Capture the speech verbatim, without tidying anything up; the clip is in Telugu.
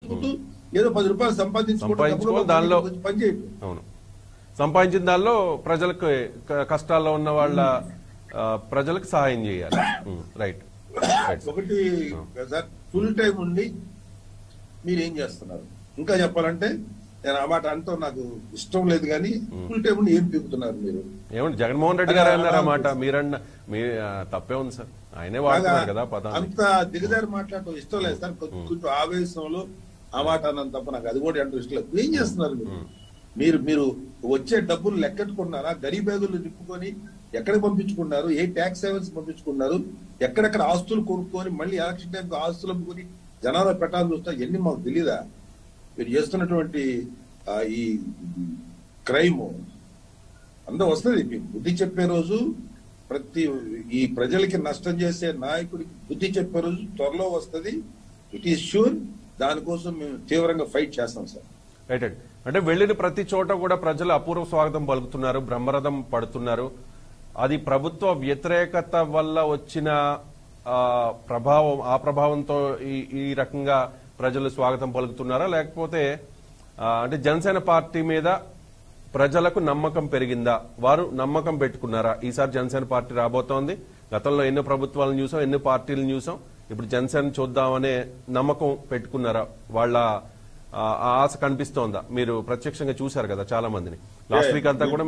బతుకుతూ ఏదో పది రూపాయలు సంపాదించుకుంటూ దానిలో పని చేయండి. అవును, సంపాదించిన దానిలో ప్రజలకు కష్టాల్లో ఉన్న వాళ్ళ ప్రజలకు సహాయం చేయాలి. రైట్. ఒకటి సార్, ఫుల్ టైం ఉండి మీరు ఏం చేస్తున్నారు? ఇంకా చెప్పాలంటే నేను ఆ మాట అంటూ నాకు ఇష్టం లేదు, కానీ ఫుల్ టైం ఉండి ఏం పీకుతున్నారు మీరు? ఏమండి, జగన్మోహన్ రెడ్డి గారు అన్నారు అన్నమాట, మీరన్న మీ తప్పే ఉంది సార్, ఆయనే వాడుతున్నారు కదా పదాన్ని. అంత దిగజారి మాట్లాడటం ఇష్టం లేదు సార్. కొంచెం ఆవేశంలో ఆ మాట అన్నంత తప్ప నాకు అది కూడా అంటే ఇష్టం లేదు. ఏం చేస్తున్నారు మీరు? మీరు మీరు వచ్చే డబ్బులు లెక్కెట్టుకున్నారా? గరీ బ్యాగులు నింపుకొని ఎక్కడికి పంపించుకున్నారు? ఏ ట్యాక్స్ సేవెన్స్ పంపించుకున్నారు? ఎక్కడెక్కడ ఆస్తులు కొనుక్కొని మళ్ళీ ఎలక్షన్ టైంకి ఆస్తులు అమ్ముకొని జనాలు పెట్టాలని చూస్తా, ఎన్ని మాకు తెలీదా? మీరు చేస్తున్నటువంటి ఈ క్రైమ్ అందరూ వస్తుంది. మీకు బుద్ధి చెప్పే రోజు, ప్రతి ఈ ప్రజలకి నష్టం చేసే నాయకుడికి బుద్ధి చెప్పే రోజు త్వరలో వస్తుంది. It is sure. దానికోసం మేము తీవ్రంగా ఫైట్ చేస్తాం సార్. రైట్ అండి. అంటే వెళ్ళిన ప్రతి చోట కూడా ప్రజలు అపూర్వ స్వాగతం పలుకుతున్నారు, బ్రహ్మరథం పడుతున్నారు. అది ప్రభుత్వ వ్యతిరేకత వల్ల వచ్చిన ప్రభావం, ఆ ప్రభావంతో ఈ ఈ రకంగా ప్రజలు స్వాగతం పలుకుతున్నారా, లేకపోతే అంటే జనసేన పార్టీ మీద ప్రజలకు నమ్మకం పెరిగిందా, వారు నమ్మకం పెట్టుకున్నారా? ఈసారి జనసేన పార్టీ రాబోతోంది. గతంలో ఎన్నో ప్రభుత్వాలను చూసాం, ఎన్నో పార్టీలను చూసాం. ఇప్పుడు జనసేన చూద్దామనే నమ్మకం పెట్టుకున్నారా? వాళ్ళ ఆశ కనిపిస్తోందా? మీరు ప్రత్యక్షంగా చూశారు కదా చాలా మందిని. లాస్ట్ వీక్ అంతా కూడా